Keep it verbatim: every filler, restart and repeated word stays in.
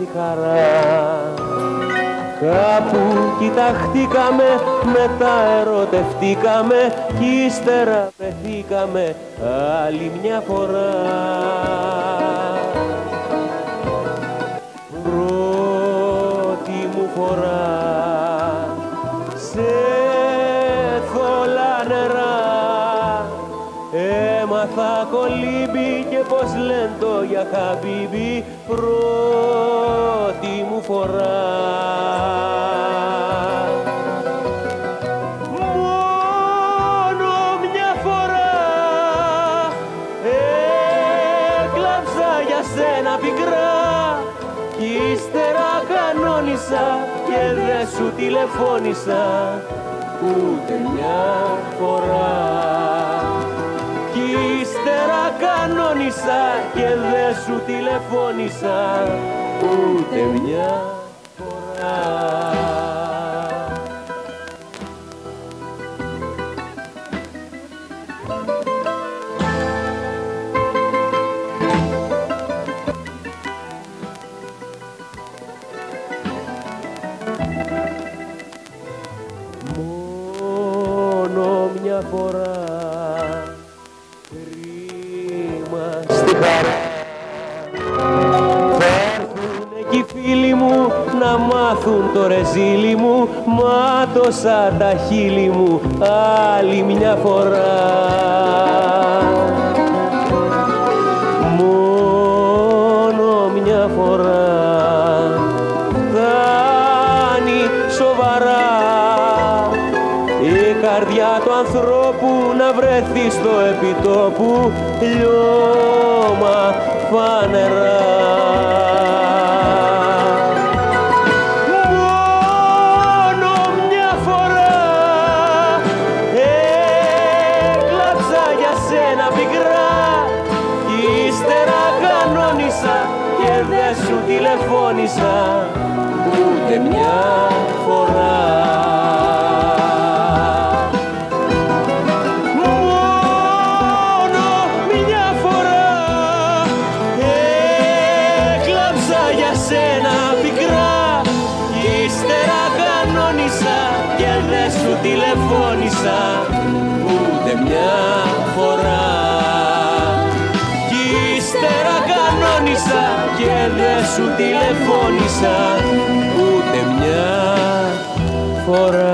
στη χαρά. Κάπου κοιταχτήκαμε, μετά ερωτευτήκαμε κι ύστερα βρεθήκαμε άλλη μια φορά. Πρώτη μου φορά σε θολά νερά έμαθα κολύμπι και πως λένε το για χαμπίμπι. Πρώτη μου φορά. Μόνο μια φορά έκλαψα για σένα πικρά κι ύστερα κανόνισα και δεν σου τηλεφώνησα ούτε μια φορά. Κι ύστερα κανόνισα και δεν σου τηλεφώνησα ούτε μια φορά. Μόνο μια φορά κρίμα στη χαρά. Θα έρθουνε κι οι φίλοι μου να μάθουν το ρεζίλι μου, μάτωσα τα χείλη μου άλλη μια φορά. Μόνο μια φορά φτάνει σοβαρά η καρδιά του ανθρώπου να βρεθεί στο επιτόπου λιώμα φανερά. Μόνο μια φορά έκλαψα για σένα πικρά κι ύστερα κανόνισα και δεν σου τηλεφώνησα ούτε μια φορά. Τηλεφώνησα ούτε μια φορά κι ύστερα κανόνισα και δεν σου τηλεφώνησα ούτε μια φορά.